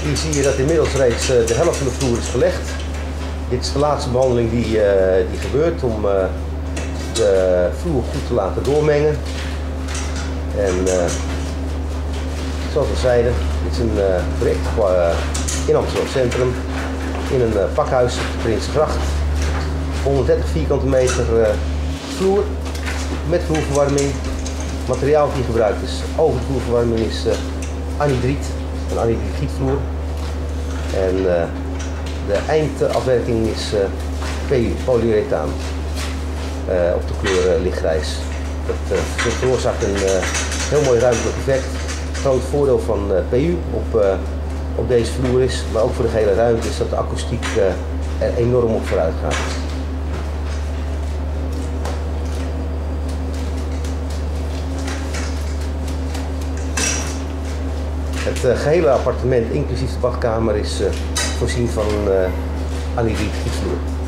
Hier zie je dat inmiddels reeds de helft van de vloer is gelegd. Dit is de laatste behandeling die gebeurt om de vloer goed te laten doormengen. En zoals we zeiden, dit is een project in Amsterdam Centrum, in een pakhuis op de Prinsengracht. 130 vierkante meter vloer met vloerverwarming. Het materiaal dat hier gebruikt is over de vloerverwarming is anhydriet, een anhydrietvloer. En de eindafwerking is PU, polyurethaan, op de kleur lichtgrijs. Dat veroorzaakt een heel mooi ruimtelijk effect. Het groot voordeel van PU op deze vloer is, maar ook voor de hele ruimte, is dat de akoestiek er enorm op vooruit gaat. Het gehele appartement, inclusief de badkamer, is voorzien van anhydrietvloer.